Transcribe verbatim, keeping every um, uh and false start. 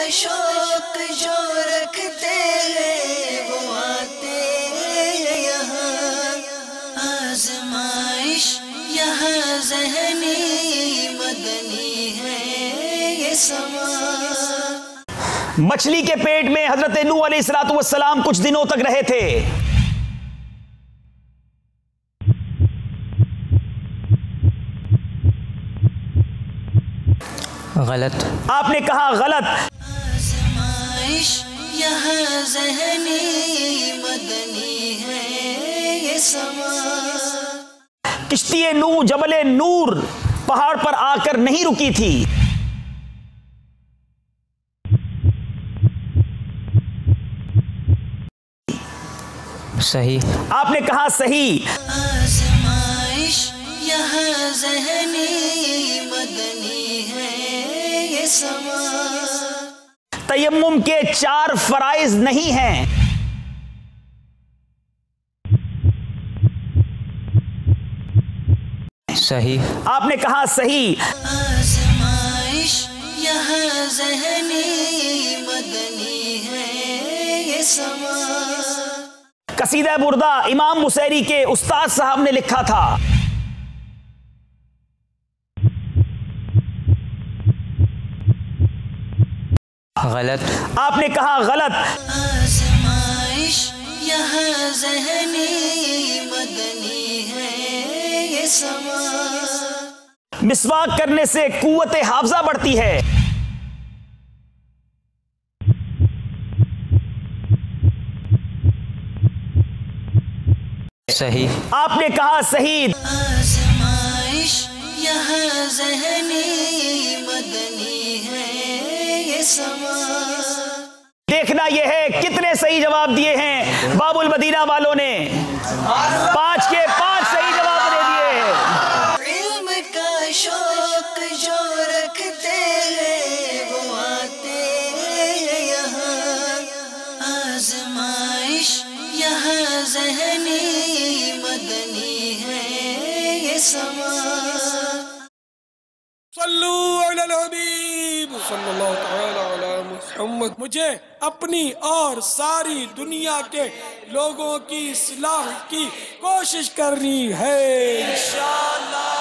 शौक जो रखते हैं वो आते यहाँ, आजमाइश यहाँ ज़हनी मदनी है ये समा। मछली के पेट में हजरत नूह अलैहिस्सलातु वस्सलाम कुछ दिनों तक रहे थे। गलत। आपने कहा गलत। आजमाइश यहाँ ज़हनी मदनी है ये समा। किश्ती नूह जबले नूर पहाड़ पर आकर नहीं रुकी थी। सही। आपने कहा सही। आजमाइश यहाँ ज़हनी मदनी है ये समा। तयम्मुम के चार फराइज नहीं हैं। सही। आपने कहा सही। आजमाइश यहाँ ज़हनी मदनी है ये समा। कसीदा बुर्दा इमाम मुसैरी के उस्ताद साहब ने लिखा था। गलत। आपने कहा गलत। आजमाइश यहाँ ज़हनी मदनी है ये समा। मिसवाक करने से कुव्वत हाफजा बढ़ती है। सही। आपने कहा सही। आजमाइश यहाँ ज़हनी मदनी है ये समा। देखना यह है कितने सही जवाब दिए हैं बाबुल मदीना वालों ने। पांच के पांच सही जवाब दे दिए हैं। इल्म का शौक जो रखते हैं वो आते यहाँ, आजमाइश यहाँ ज़हनी मदनी है ये समा। सल्लू अलल हबीब सल्लल्लाहु तआला अला मुहम्मद। मुझे अपनी और सारी दुनिया के लोगों की इस्लाह की कोशिश करनी है इंशाअल्लाह।